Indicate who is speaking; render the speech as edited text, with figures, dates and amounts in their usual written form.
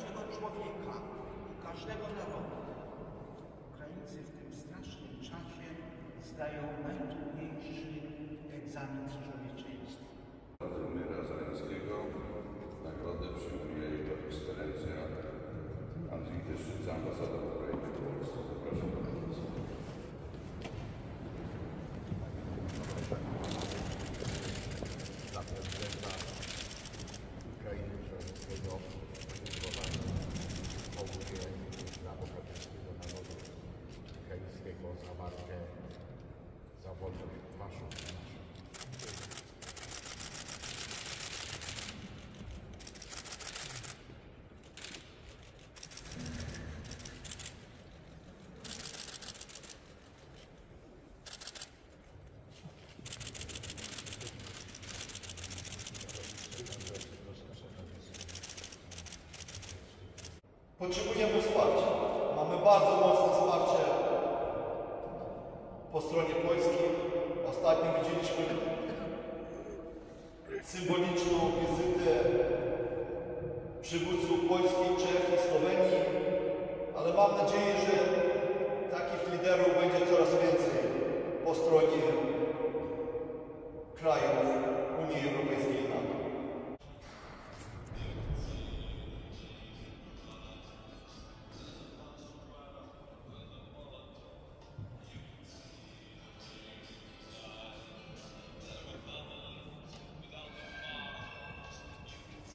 Speaker 1: każdego człowieka i każdego narodu. Ukraińcy w tym strasznym czasie zdają najtrudniejszy egzamin z człowieczeństwa.
Speaker 2: Władimira Zeleńskiego nagrodę przyjmuje Jego Ekscelencja Andrzej Tyszczyca, ambasador Ukrainy w Polsce. Zapraszam do Polski.
Speaker 3: Dla prezydenta Ukrainy Żeleńskiego podziękowanie hołdzie dla bohaterskiego narodu ukraińskiego za walkę za wolność waszą i naszą.
Speaker 4: Potrzebujemy wsparcia. Mamy bardzo mocne wsparcie po stronie polskiej. Ostatnio widzieliśmy symboliczną wizytę przywódców Polski, Czech i Słowenii, ale mam nadzieję, że takich liderów będzie coraz więcej po stronie kraju.